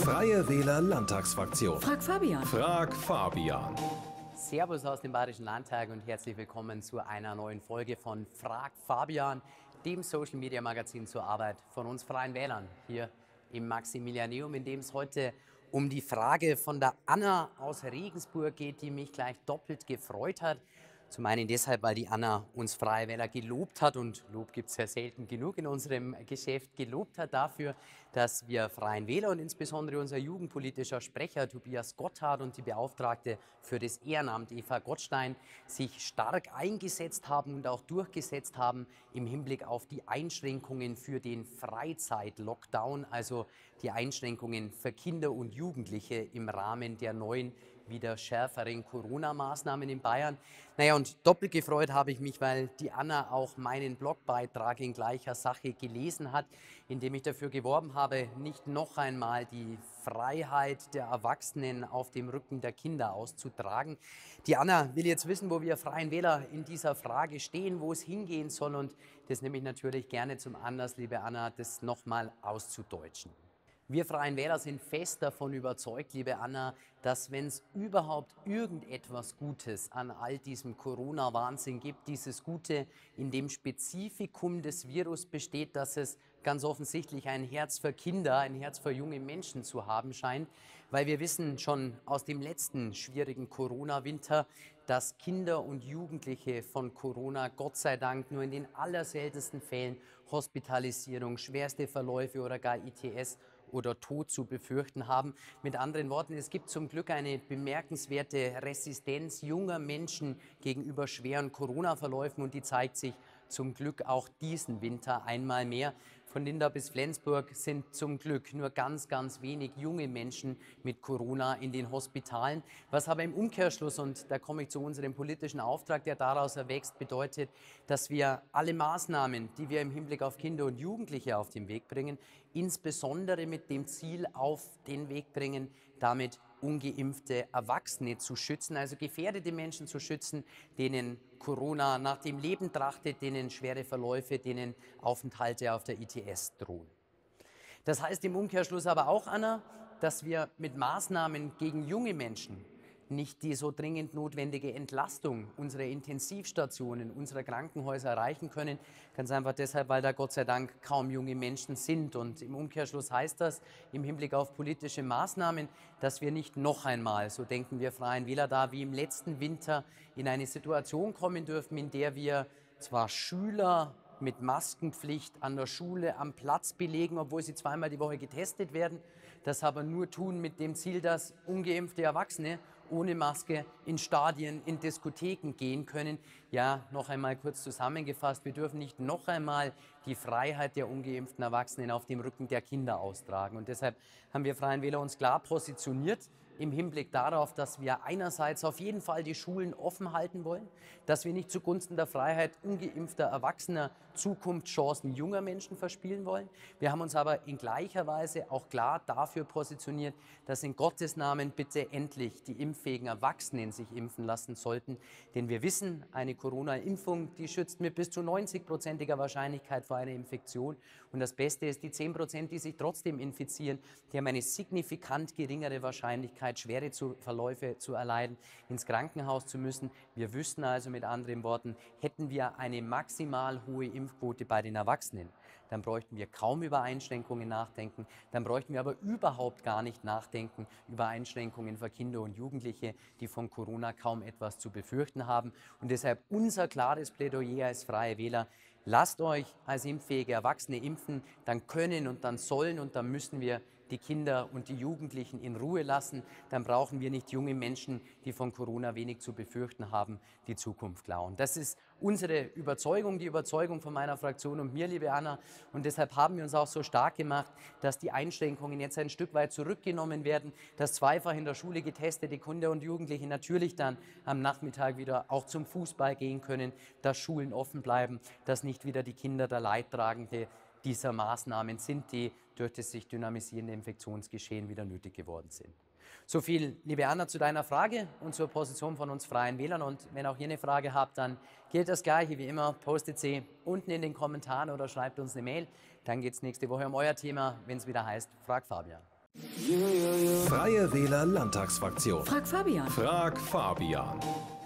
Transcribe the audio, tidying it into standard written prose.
Freie Wähler Landtagsfraktion. Frag Fabian. Frag Fabian. Servus aus dem Bayerischen Landtag und herzlich willkommen zu einer neuen Folge von Frag Fabian, dem Social Media Magazin zur Arbeit von uns Freien Wählern hier im Maximilianeum, in dem es heute um die Frage von der Anna aus Regensburg geht, die mich gleich doppelt gefreut hat. Zum einen deshalb, weil die Anna uns Freie Wähler gelobt hat, und Lob gibt es ja selten genug in unserem Geschäft, gelobt hat dafür, dass wir Freien Wähler und insbesondere unser jugendpolitischer Sprecher Tobias Gotthard und die Beauftragte für das Ehrenamt Eva Gottstein sich stark eingesetzt haben und auch durchgesetzt haben im Hinblick auf die Einschränkungen für den Freizeit-Lockdown, also die Einschränkungen für Kinder und Jugendliche im Rahmen der neuen, wieder schärferen Corona-Maßnahmen in Bayern. Naja, und doppelt gefreut habe ich mich, weil die Anna auch meinen Blogbeitrag in gleicher Sache gelesen hat, in dem ich dafür geworben habe, nicht noch einmal die Freiheit der Erwachsenen auf dem Rücken der Kinder auszutragen. Die Anna will jetzt wissen, wo wir Freien Wähler in dieser Frage stehen, wo es hingehen soll, und das nehme ich natürlich gerne zum Anlass, liebe Anna, das nochmal auszudeutschen. Wir Freien Wähler sind fest davon überzeugt, liebe Anna, dass, wenn es überhaupt irgendetwas Gutes an all diesem Corona-Wahnsinn gibt, dieses Gute in dem Spezifikum des Virus besteht, dass es ganz offensichtlich ein Herz für Kinder, ein Herz für junge Menschen zu haben scheint, weil wir wissen schon aus dem letzten schwierigen Corona-Winter, dass Kinder und Jugendliche von Corona Gott sei Dank nur in den allerseltensten Fällen Hospitalisierung, schwerste Verläufe oder gar ITS oder Tod zu befürchten haben. Mit anderen Worten, es gibt zum Glück eine bemerkenswerte Resistenz junger Menschen gegenüber schweren Corona-Verläufen, und die zeigt sich zum Glück auch diesen Winter einmal mehr. Von Lindau bis Flensburg sind zum Glück nur ganz, ganz wenig junge Menschen mit Corona in den Hospitalen. Was aber im Umkehrschluss, und da komme ich zu unserem politischen Auftrag, der daraus erwächst, bedeutet, dass wir alle Maßnahmen, die wir im Hinblick auf Kinder und Jugendliche auf den Weg bringen, insbesondere mit dem Ziel auf den Weg bringen, damit ungeimpfte Erwachsene zu schützen, also gefährdete Menschen zu schützen, denen Corona nach dem Leben trachtet, denen schwere Verläufe, denen Aufenthalte auf der ITS drohen. Das heißt im Umkehrschluss aber auch, Anna, dass wir mit Maßnahmen gegen junge Menschen nicht die so dringend notwendige Entlastung unserer Intensivstationen, unserer Krankenhäuser erreichen können. Ganz einfach deshalb, weil da Gott sei Dank kaum junge Menschen sind. Und im Umkehrschluss heißt das im Hinblick auf politische Maßnahmen, dass wir nicht noch einmal, so denken wir Freien Wähler da, wie im letzten Winter in eine Situation kommen dürfen, in der wir zwar Schüler mit Maskenpflicht an der Schule am Platz belegen, obwohl sie zweimal die Woche getestet werden, das aber nur tun mit dem Ziel, dass ungeimpfte Erwachsene ohne Maske in Stadien, in Diskotheken gehen können. Ja, noch einmal kurz zusammengefasst, wir dürfen nicht noch einmal die Freiheit der ungeimpften Erwachsenen auf dem Rücken der Kinder austragen. Und deshalb haben wir Freien Wähler uns klar positioniert im Hinblick darauf, dass wir einerseits auf jeden Fall die Schulen offen halten wollen, dass wir nicht zugunsten der Freiheit ungeimpfter Erwachsener Zukunftschancen junger Menschen verspielen wollen. Wir haben uns aber in gleicher Weise auch klar dafür positioniert, dass in Gottes Namen bitte endlich die impffähigen Erwachsenen sich impfen lassen sollten. Denn wir wissen, eine Corona-Impfung, die schützt mit bis zu 90%iger Wahrscheinlichkeit vor einer Infektion. Und das Beste ist, die 10%, die sich trotzdem infizieren, die haben eine signifikant geringere Wahrscheinlichkeit, schwere Verläufe zu erleiden, ins Krankenhaus zu müssen. Wir wüssten also mit anderen Worten, hätten wir eine maximal hohe Impfquote bei den Erwachsenen, dann bräuchten wir kaum über Einschränkungen nachdenken, dann bräuchten wir aber überhaupt gar nicht nachdenken über Einschränkungen für Kinder und Jugendliche, die von Corona kaum etwas zu befürchten haben. Und deshalb unser klares Plädoyer als Freie Wähler: Lasst euch als impffähige Erwachsene impfen, dann können und dann sollen und dann müssen wir die Kinder und die Jugendlichen in Ruhe lassen. Dann brauchen wir nicht junge Menschen, die von Corona wenig zu befürchten haben, die Zukunft klauen. Das ist unsere Überzeugung, die Überzeugung von meiner Fraktion und mir, liebe Anna. Und deshalb haben wir uns auch so stark gemacht, dass die Einschränkungen jetzt ein Stück weit zurückgenommen werden, dass zweifach in der Schule getestete Kinder und Jugendliche natürlich dann am Nachmittag wieder auch zum Fußball gehen können, dass Schulen offen bleiben, dass nicht wieder die Kinder der Leidtragende dieser Maßnahmen sind, die durch das sich dynamisierende Infektionsgeschehen wieder nötig geworden sind. So viel, liebe Anna, zu deiner Frage und zur Position von uns Freien Wählern. Und wenn auch ihr eine Frage habt, dann gilt das Gleiche wie immer. Postet sie unten in den Kommentaren oder schreibt uns eine Mail. Dann geht es nächste Woche um euer Thema, wenn es wieder heißt Frag Fabian. Freie Wähler Landtagsfraktion. Frag Fabian. Frag Fabian.